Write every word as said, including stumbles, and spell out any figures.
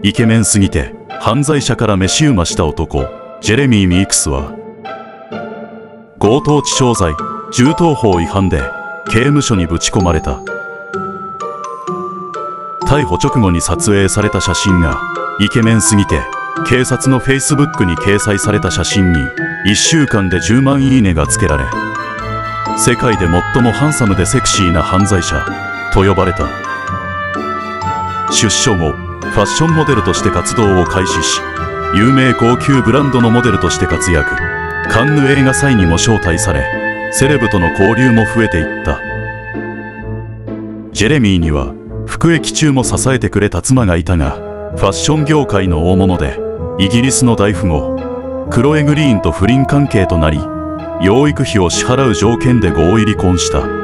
イケメンすぎて犯罪者から飯うました男ジェレミー・ミークスは強盗致傷罪銃刀法違反で刑務所にぶち込まれた。逮捕直後に撮影された写真がイケメンすぎて警察のフェイスブックに掲載された写真にいっしゅうかんでじゅうまんいいねがつけられ、世界で最もハンサムでセクシーな犯罪者と呼ばれた。出所後ファッションモデルとして活動を開始し、有名高級ブランドのモデルとして活躍。カンヌ映画祭にも招待され、セレブとの交流も増えていった。ジェレミーには服役中も支えてくれた妻がいたが、ファッション業界の大物でイギリスの大富豪クロエ・グリーンと不倫関係となり、養育費を支払う条件で合意離婚した。